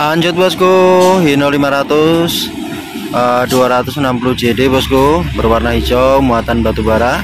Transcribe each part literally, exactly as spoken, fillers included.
Lanjut bosku, Hino lima ratus uh, dua ratus enam puluh J D bosku, berwarna hijau, muatan batu bara.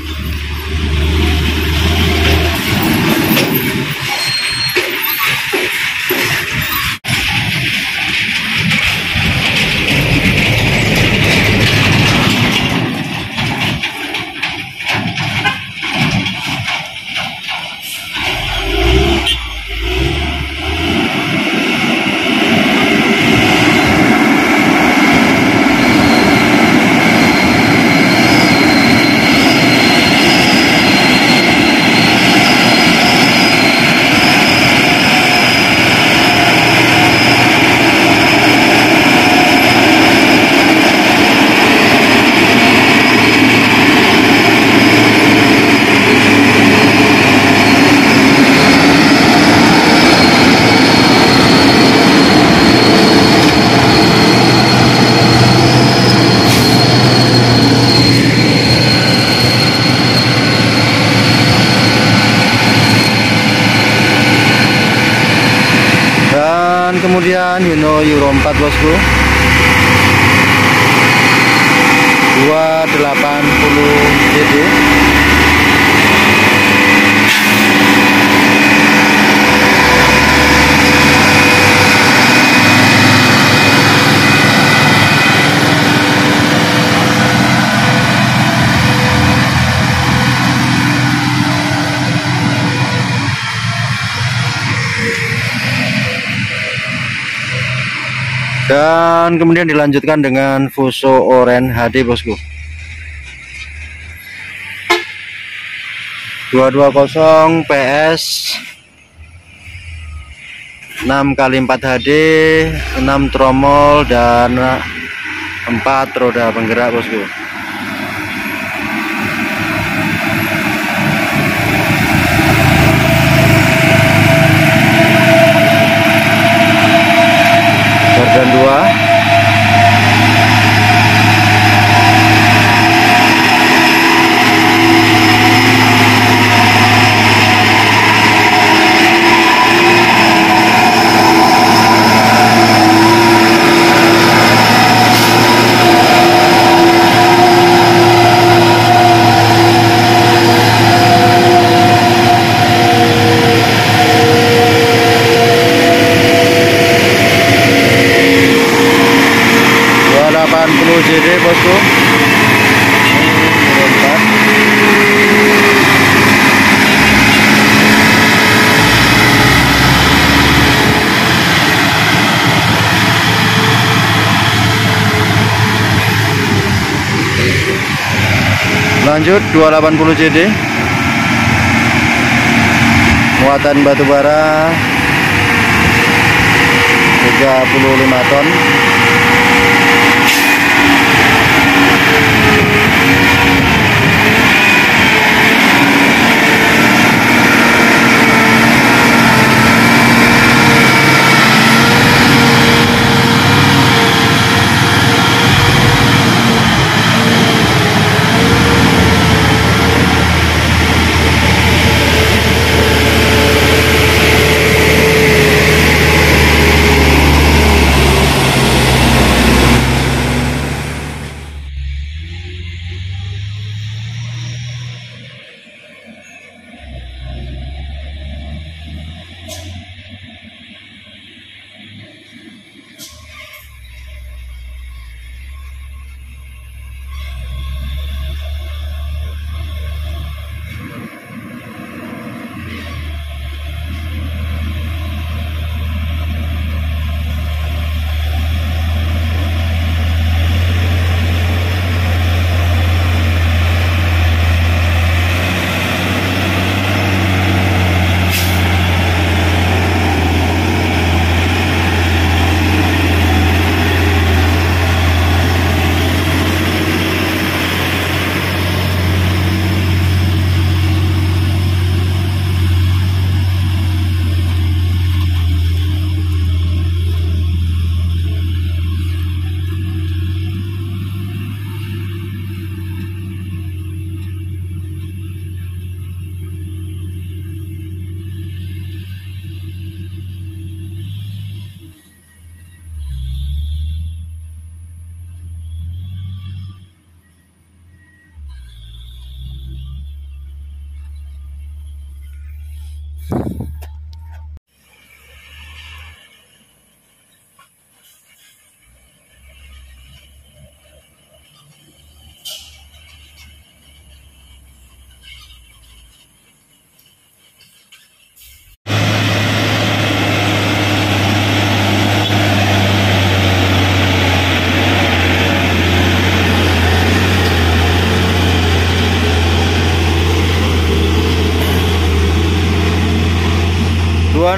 Dan kemudian Hino Euro empat bosku, dua ratus delapan puluh J D. Dan kemudian dilanjutkan dengan Fuso Orange H D bosku, dua dua nol P S, enam kali empat H D, enam tromol dan empat roda penggerak bosku. Dan dua delapan puluh J D bosku. Lanjut dua ratus delapan puluh J D, muatan batu bara tiga puluh lima ton.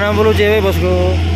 enam puluh C W bosku.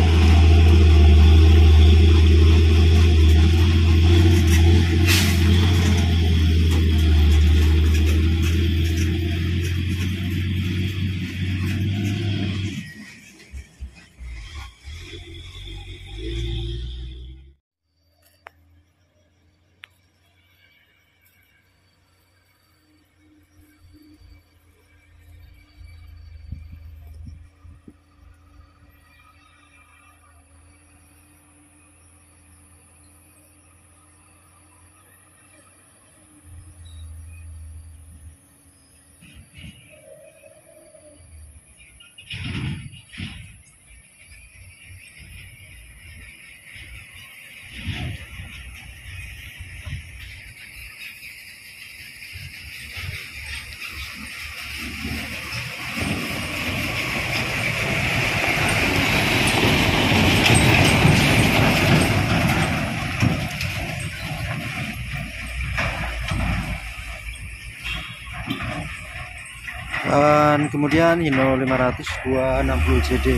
Dan kemudian Hino lima ratus dua enam puluh J D.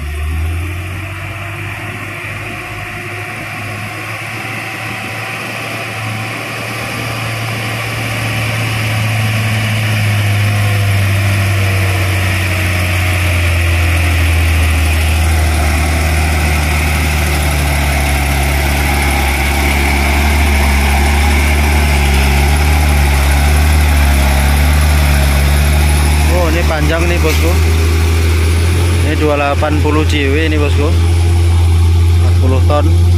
Panjang nih bosku, ini dua ratus delapan puluh J W ini bosku, empat puluh ton.